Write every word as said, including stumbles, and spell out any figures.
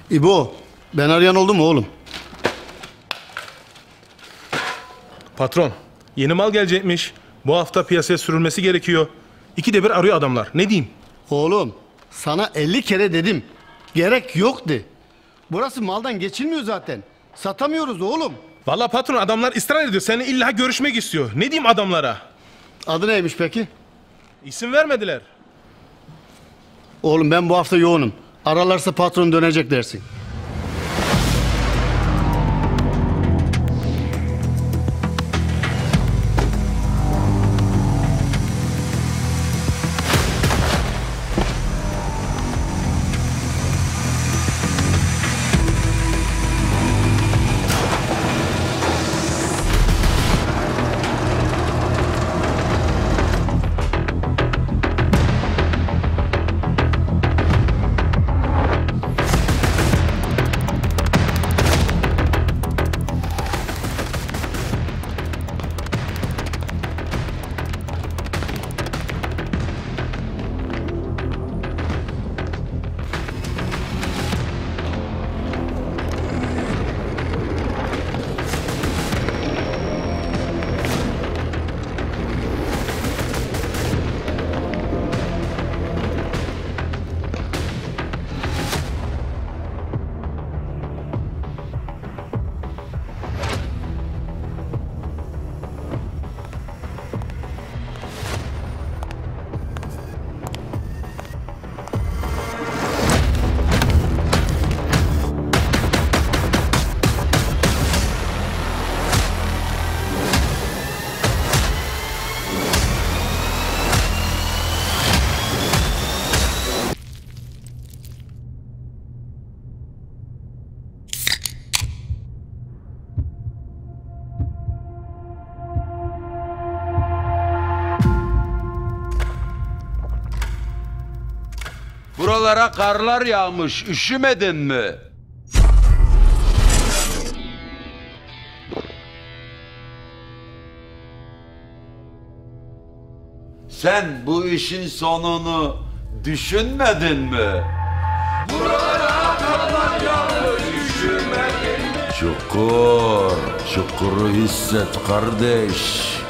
İbo, ben arayan oldu mu oğlum? Patron, yeni mal gelecekmiş. Bu hafta piyasaya sürülmesi gerekiyor. İkide bir arıyor adamlar. Ne diyeyim? Oğlum, sana elli kere dedim. Gerek yok de. Burası maldan geçilmiyor zaten. Satamıyoruz oğlum. Vallahi patron, adamlar ısrar ediyor. Seninle illa görüşmek istiyor. Ne diyeyim adamlara? Adı neymiş peki? İsim vermediler. Oğlum ben bu hafta yoğunum. Aralarsa patron dönecek dersin. Buralara karlar yağmış, üşümedin mi? Sen bu işin sonunu düşünmedin mi? Buralara karlar yağmış, üşümedin mi? Çukur, çukuru hisset kardeş.